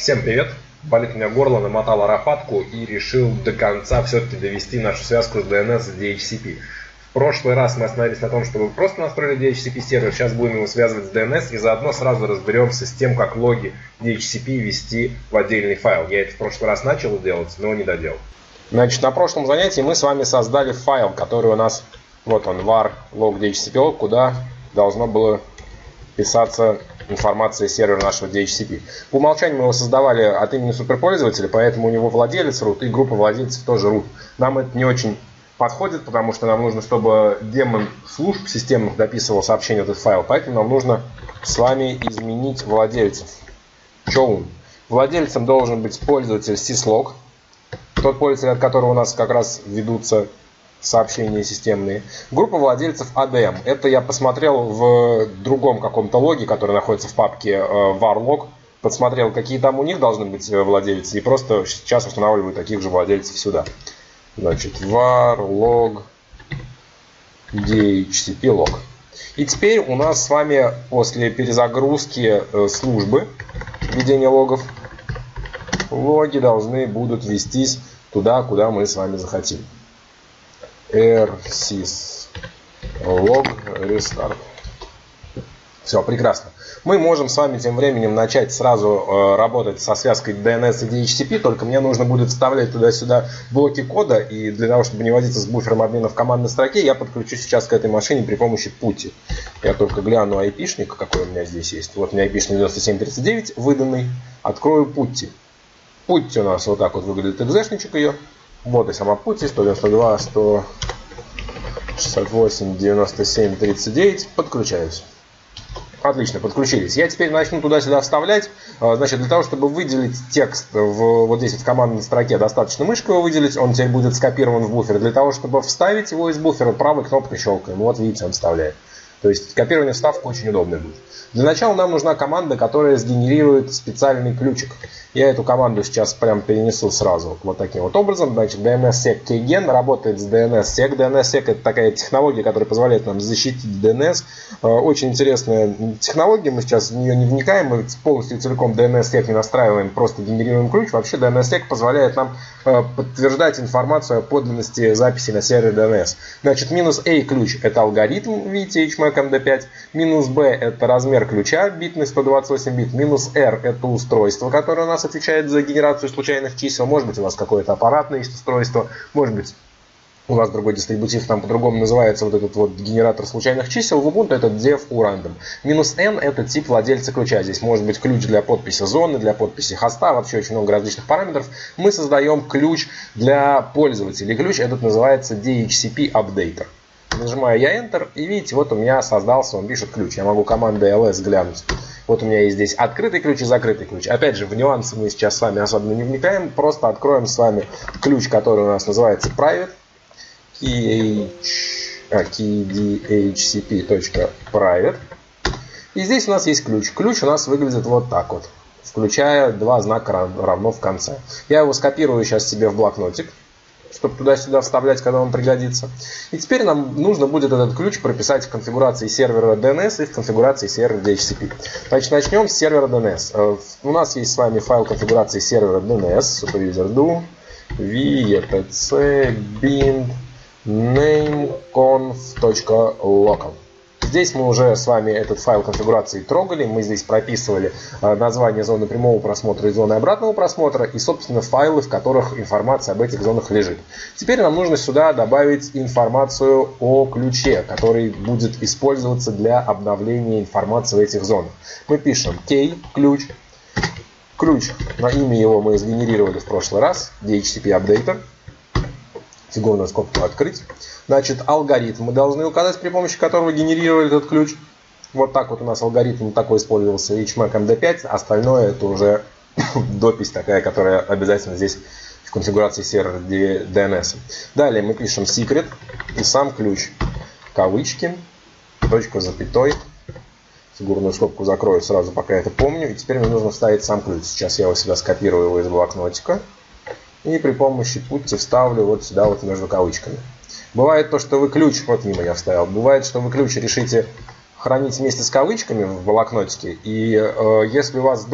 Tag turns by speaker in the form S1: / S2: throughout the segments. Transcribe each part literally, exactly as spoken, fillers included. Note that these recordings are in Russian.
S1: Всем привет! Болит у меня горло, намотал аэропатку и решил до конца все-таки довести нашу связку с ди эн эс и ди эйч си пи. В прошлый раз мы остановились на том, чтобы просто настроили ди эйч си пи сервер, сейчас будем его связывать с ди эн эс и заодно сразу разберемся с тем, как логи ди эйч си пи ввести в отдельный файл. Я это в прошлый раз начал делать, но не доделал. Значит, на прошлом занятии мы с вами создали файл, который у нас, вот он, var log ди эйч си пи log, куда должно было писаться информация сервера нашего ди эйч си пи. По умолчанию мы его создавали от имени суперпользователя, поэтому у него владелец root и группа владельцев тоже root. Нам это не очень подходит, потому что нам нужно, чтобы демон служб системных дописывал сообщение в этот файл, поэтому нам нужно с вами изменить владельцев. Chown. Владельцем должен быть пользователь syslog, тот пользователь, от которого у нас как раз ведутся сообщения системные. Группа владельцев эй ди эм. Это я посмотрел в другом каком-то логе, который находится в папке var log. Подсмотрел, какие там у них должны быть владельцы. И просто сейчас устанавливаю таких же владельцев сюда. Значит, var log ди эйч си пи log. И теперь у нас с вами после перезагрузки службы ведения логов, логи должны будут вестись туда, куда мы с вами захотим. rsyslog restart. Все, прекрасно. Мы можем с вами тем временем начать сразу э, работать со связкой ди эн эс и ди эйч си пи, только мне нужно будет вставлять туда-сюда блоки кода, и для того, чтобы не возиться с буфером обмена в командной строке, я подключу сейчас к этой машине при помощи пути. Я только гляну айпишник, какой у меня здесь есть. Вот у меня айпишник девяносто семь тридцать девять выданный. Открою пути. Пути у нас вот так вот выглядит экзешничек ее. Вот и сама пути, сто девяносто два, сто шестьдесят восемь, девяносто семь, тридцать девять. Подключаюсь. Отлично, подключились. Я теперь начну туда-сюда вставлять. Значит, для того, чтобы выделить текст в, вот здесь вот в командной строке, достаточно мышкой его выделить. Он теперь будет скопирован в буфер. Для того, чтобы вставить его из буфера, правой кнопкой щелкаем. Вот видите, он вставляет. То есть копирование вставка очень удобное будет. Для начала нам нужна команда, которая сгенерирует специальный ключик. Я эту команду сейчас прям перенесу сразу вот таким вот образом. Значит, dnssec keygen работает с dnssec. dnssec это такая технология, которая позволяет нам защитить ди эн эс. Очень интересная технология, мы сейчас в нее не вникаем, мы полностью целиком dnssec не настраиваем, просто генерируем ключ. Вообще dnssec позволяет нам подтверждать информацию о подлинности записи на сервере ди эн эс. Значит, минус A ключ это алгоритм, видите, эйч эм эй си эм ди пять. Минус B это размер ключа, битный сто двадцать восемь бит. Минус R это устройство, которое у нас отвечает за генерацию случайных чисел. Может быть, у вас какое-то аппаратное есть устройство, может быть, у вас другой дистрибутив, там по-другому называется вот этот вот генератор случайных чисел. В Ubuntu это dev urandom. Минус N это тип владельца ключа. Здесь может быть ключ для подписи зоны, для подписи хоста, вообще очень много различных параметров. Мы создаем ключ для пользователей. Ключ этот называется ди эйч си пи updater. Нажимаю я Enter, и видите, вот у меня создался, он пишет ключ. Я могу командой ls глянуть. Вот у меня есть здесь открытый ключ и закрытый ключ. Опять же, в нюансы мы сейчас с вами особенно не вникаем. Просто откроем с вами ключ, который у нас называется private. key ди эйч си пи.private. И здесь у нас есть ключ. Ключ у нас выглядит вот так вот, включая два знака равно в конце. Я его скопирую сейчас себе в блокнотик, чтобы туда-сюда вставлять, когда он пригодится. И теперь нам нужно будет этот ключ прописать в конфигурации сервера ди эн эс и в конфигурации сервера ди эйч си пи. Значит, начнем с сервера ди эн эс. У нас есть с вами файл конфигурации сервера ди эн эс, superuser.do, v etc bind nameconf.local. Здесь мы уже с вами этот файл конфигурации трогали. Мы здесь прописывали название зоны прямого просмотра и зоны обратного просмотра. И, собственно, файлы, в которых информация об этих зонах лежит. Теперь нам нужно сюда добавить информацию о ключе, который будет использоваться для обновления информации в этих зонах. Мы пишем key ключ. Ключ, на имя его мы сгенерировали в прошлый раз. ди эйч си пи updater. Фигурную скобку открыть. Значит, алгоритм мы должны указать, при помощи которого генерировали этот ключ. Вот так вот у нас алгоритм такой использовался, эйч эм эй си эм ди пять. Остальное это уже допись такая, которая обязательно здесь в конфигурации сервера ди эн эс. Далее мы пишем secret и сам ключ. Кавычки, точка, запятой. Фигурную скобку закрою сразу, пока я это помню. И теперь мне нужно вставить сам ключ. Сейчас я его сюда скопирую его из блокнотика. И при помощи пути вставлю вот сюда вот между кавычками. Бывает то, что вы ключ, вот мимо я вставил, бывает, что вы ключ решите хранить вместе с кавычками в блокнотике. И э, если у вас вдруг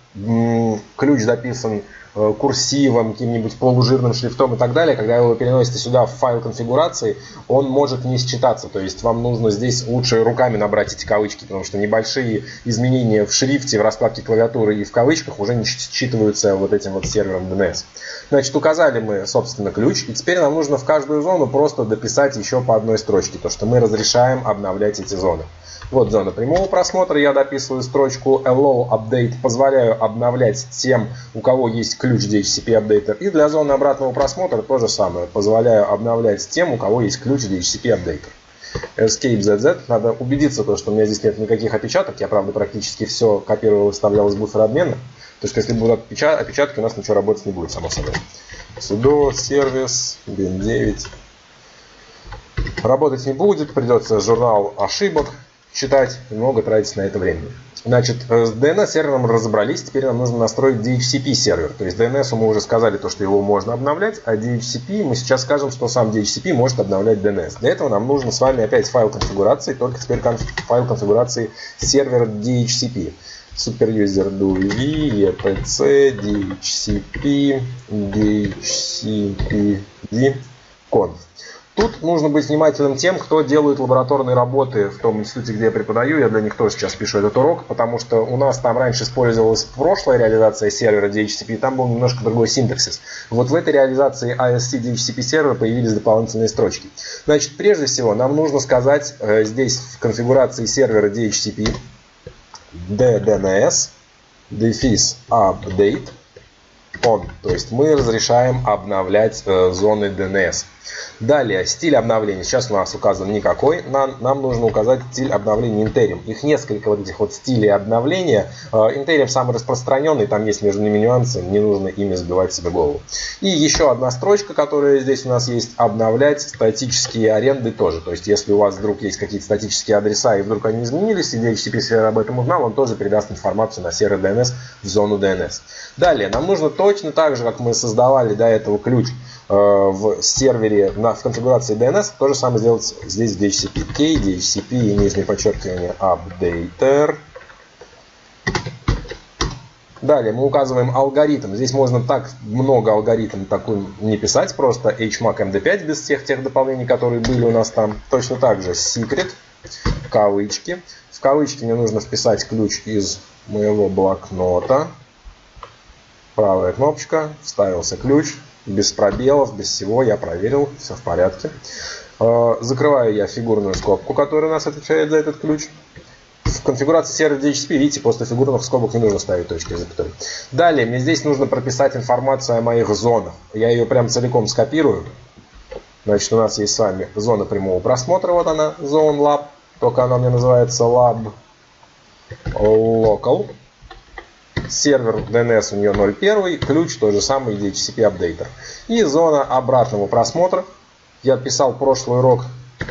S1: ключ записан курсивом, каким-нибудь полужирным шрифтом и так далее, когда вы его переносите сюда в файл конфигурации, он может не считаться. То есть вам нужно здесь лучше руками набрать эти кавычки, потому что небольшие изменения в шрифте, в раскладке клавиатуры и в кавычках уже не считываются вот этим вот сервером ди эн эс. Значит, указали мы, собственно, ключ, и теперь нам нужно в каждую зону просто дописать еще по одной строчке, то что мы разрешаем обновлять эти зоны. Вот зона прямого просмотра, я дописываю строчку allow update, позволяю обновлять тем, у кого есть ключ ди эйч си пи апдейтер. И для зоны обратного просмотра то же самое, позволяю обновлять тем, у кого есть ключ ди эйч си пи апдейтер. Escape зет зет, надо убедиться, что у меня здесь нет никаких опечаток, я, правда, практически все копировал и вставлял из буфера обмена. То есть, если будут опечатки, у нас ничего работать не будет, само собой. sudo сервис bin девять. Работать не будет, придется журнал ошибок читать, много тратить на это время. Значит, с ди эн эс-сервером разобрались, теперь нам нужно настроить ди эйч си пи-сервер. То есть ди эн эс мы уже сказали, то, что его можно обновлять, а ди эйч си пи мы сейчас скажем, что сам ди эйч си пи может обновлять ди эн эс. Для этого нам нужно с вами опять файл конфигурации, только теперь файл конфигурации сервера ди эйч си пи. Superuser duv, etc, ди эйч си пи, ди эйч си пи ди conf. Тут нужно быть внимательным тем, кто делает лабораторные работы в том институте, где я преподаю. Я для них тоже сейчас пишу этот урок, потому что у нас там раньше использовалась прошлая реализация сервера ди эйч си пи, и там был немножко другой синтаксис. Вот в этой реализации эй эс си ди эйч си пи сервера появились дополнительные строчки. Значит, прежде всего, нам нужно сказать э, здесь в конфигурации сервера ди эйч си пи ddns дефис update on, то есть мы разрешаем обновлять э, зоны ди эн эс. Далее, стиль обновления. Сейчас у нас указан никакой. Нам, нам нужно указать стиль обновления Interim. Их несколько вот этих вот стилей обновления. Interim самый распространенный, там есть между ними нюансы, не нужно ими сбивать себе голову. И еще одна строчка, которая здесь у нас есть, обновлять статические аренды тоже. То есть, если у вас вдруг есть какие-то статические адреса и вдруг они изменились, и ди эйч си пи сервер об этом узнал, он тоже передаст информацию на сервер ди эн эс в зону ди эн эс. Далее, нам нужно точно так же, как мы создавали до этого ключ в сервере на, в конфигурации ди эн эс, то же самое сделать здесь в ди эйч си пи. Key, ди эйч си пи, нижнее подчеркивание, updater. Далее мы указываем алгоритм. Здесь можно так много алгоритм такой не писать, просто эйч мак эм ди пять без всех тех дополнений, которые были у нас там. Точно так же secret, кавычки. В кавычки мне нужно вписать ключ из моего блокнота. Правая кнопочка, вставился ключ. Без пробелов, без всего, я проверил, все в порядке. Закрываю я фигурную скобку, которая у нас отвечает за этот ключ. В конфигурации сервера ди эйч си пи, видите, после фигурных скобок не нужно ставить точки и запятой. Далее, мне здесь нужно прописать информацию о моих зонах. Я ее прям целиком скопирую. Значит, у нас есть с вами зона прямого просмотра, вот она, Zone Lab, только она мне называется Lab Local. Сервер ди эн эс у нее ноль один, ключ тот же самый ди эйч си пи апдейтер. И зона обратного просмотра. Я писал прошлый урок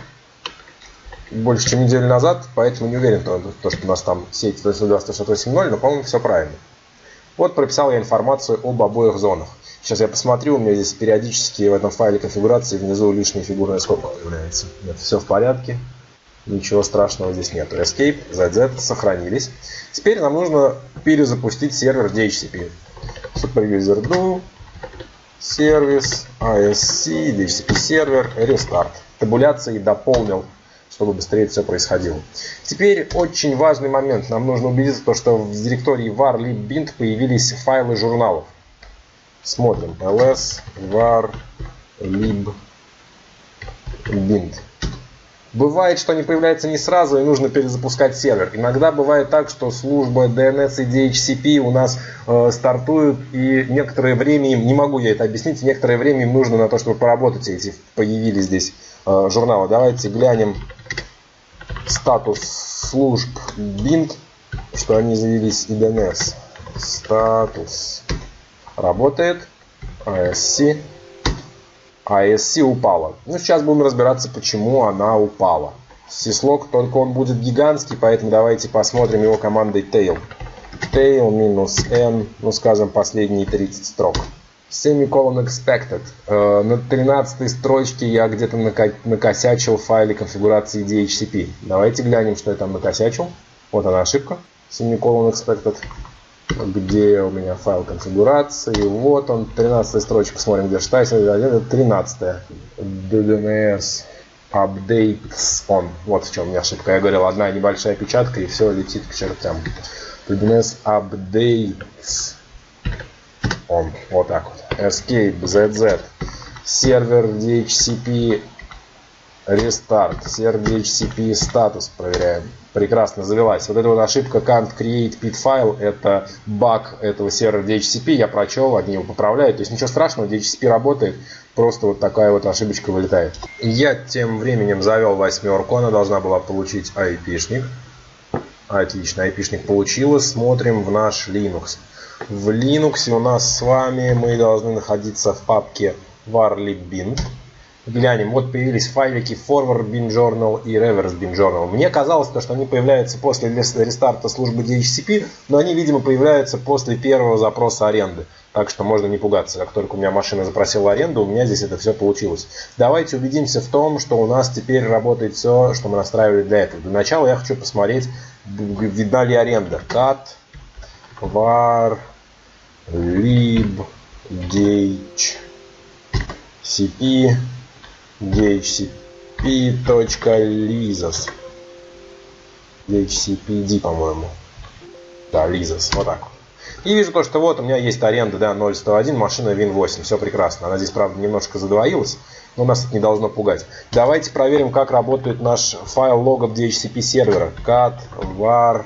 S1: больше, чем неделю назад, поэтому не уверен, то, что у нас там сеть сто шестьдесят два сто шестьдесят восемь ноль, но, по-моему, все правильно. Вот прописал я информацию об обоих зонах. Сейчас я посмотрю, у меня здесь периодически в этом файле конфигурации внизу лишняя фигурная скобка появляется. Нет, все в порядке. Ничего страшного здесь нет. Escape, зет зет сохранились. Теперь нам нужно перезапустить сервер ди эйч си пи. Superuser do, сервис, эй эс си, ди эйч си пи сервер, restart. Табуляции дополнил, чтобы быстрее все происходило. Теперь очень важный момент. Нам нужно убедиться, что в директории var lib bint появились файлы журналов. Смотрим. ls var lib bint. Бывает, что они появляются не сразу и нужно перезапускать сервер. Иногда бывает так, что служба ди эн эс и ди эйч си пи у нас э, стартуют, и некоторое время им, не могу я это объяснить, некоторое время им нужно на то, чтобы поработать эти, появились здесь э, журналы. Давайте глянем статус служб bint, что они завелись и ди эн эс. Статус работает, эй эс си. эй эс си упала. Ну, сейчас будем разбираться, почему она упала. Syslog, только он будет гигантский, поэтому давайте посмотрим его командой tail. Tail минус n, ну, скажем, последние тридцать строк. Semicolon expected. Э, на тринадцатой строчке я где-то накосячил в файле конфигурации ди эйч си пи. Давайте глянем, что я там накосячил. Вот она ошибка. Semicolon expected. Где у меня файл конфигурации? Вот он, тринадцатая строчка, смотрим, где штайс, это тринадцатая. ди эн эс updates on. Вот в чем у меня ошибка. Я говорил, одна небольшая печатка и все летит к чертям. ди эн эс updates on. Вот так вот. Escape, зет зет. Сервер ди эйч си пи restart. Сервер ди эйч си пи статус проверяем. Прекрасно завелась. Вот эта вот ошибка can't create pid file, это баг этого сервера ди эйч си пи, я прочел, они его поправляют. То есть ничего страшного, ди эйч си пи работает, просто вот такая вот ошибочка вылетает. Я тем временем завел восьмерку, она должна была получить айпишник. Отлично, айпишник получилось. Смотрим в наш Linux. В Linux у нас с вами мы должны находиться в папке warlib-bin. Глянем, вот появились файлики forward bin journal и reverse bin journal. Мне казалось, что они появляются после рестарта службы ди эйч си пи, но они, видимо, появляются после первого запроса аренды. Так что можно не пугаться. Как только у меня машина запросила аренду, у меня здесь это все получилось. Давайте убедимся в том, что у нас теперь работает все, что мы настраивали для этого. Для начала я хочу посмотреть, видна ли аренда. cat var lib ди эйч си пи ди эйч си пи.lizos. ди эйч си пи ди, по-моему. Да, lizos. Вот так вот. И вижу то, что вот у меня есть аренда, да, ноль сто один, машина вин восемь. Все прекрасно. Она здесь, правда, немножко задвоилась, но нас это не должно пугать. Давайте проверим, как работает наш файл логов ди эйч си пи сервера. cat var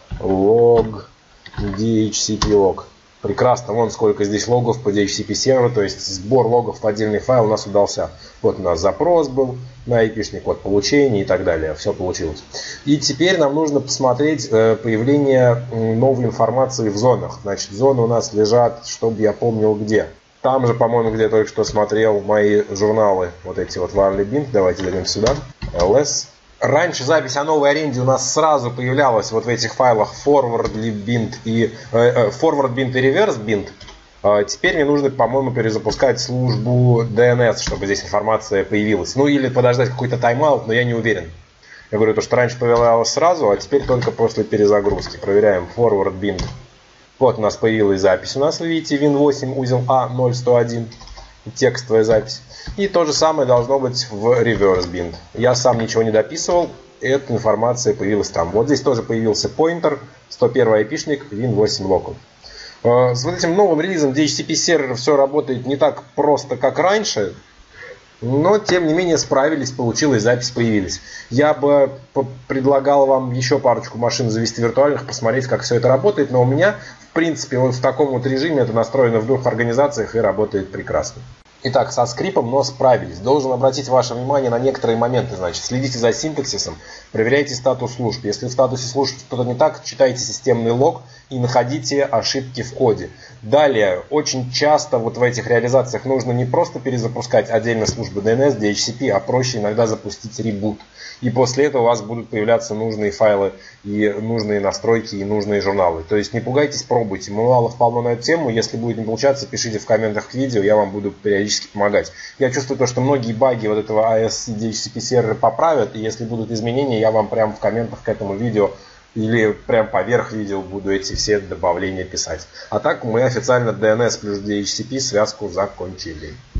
S1: log ди эйч си пи log. Прекрасно, вон сколько здесь логов по ди эйч си пи серверу, то есть сбор логов в отдельный файл у нас удался. Вот у нас запрос был на айпишник, вот получение и так далее, все получилось. И теперь нам нужно посмотреть появление новой информации в зонах. Значит, зоны у нас лежат, чтобы я помнил где. Там же, по-моему, где я только что смотрел мои журналы, вот эти вот warlib-bin, давайте зайдем сюда, ls. Раньше запись о новой аренде у нас сразу появлялась вот в этих файлах forward-bin и э, forward-bin и reverse-bin. Э, теперь мне нужно, по-моему, перезапускать службу ди эн эс, чтобы здесь информация появилась. Ну или подождать какой-то тайм-аут, но я не уверен. Я говорю, то, что раньше появлялось сразу, а теперь только после перезагрузки. Проверяем forward-bin. Вот у нас появилась запись. У нас, вы видите, вин восемь узел А ноль сто один. Текстовая запись. И то же самое должно быть в reverse-bin. Я сам ничего не дописывал, эта информация появилась там. Вот здесь тоже появился pointer, сто первый айпишник, вин восемь local. С вот этим новым релизом ди эйч си пи сервера все работает не так просто, как раньше, но тем не менее справились, получилось, запись появилась. Я бы предлагал вам еще парочку машин завести виртуальных, посмотреть, как все это работает, но у меня, в принципе, вот в таком вот режиме это настроено в двух организациях и работает прекрасно. Итак, со скрипом, но справились. Должен обратить ваше внимание на некоторые моменты. Значит, следите за синтаксисом, проверяйте статус служб. Если в статусе служб что-то не так, читайте системный лог и находите ошибки в коде. Далее, очень часто вот в этих реализациях нужно не просто перезапускать отдельно службы ди эн эс, ди эйч си пи, а проще иногда запустить ребут. И после этого у вас будут появляться нужные файлы, и нужные настройки, и нужные журналы. То есть не пугайтесь, пробуйте. Мануалов полно на эту тему. Если будет не получаться, пишите в комментах к видео, я вам буду периодически помогать. Я чувствую то, что многие баги вот этого эй эс ди эйч си пи сервера поправят, и если будут изменения, я вам прямо в комментах к этому видео или прям поверх видео буду эти все добавления писать. А так мы официально ди эн эс плюс ди эйч си пи связку закончили.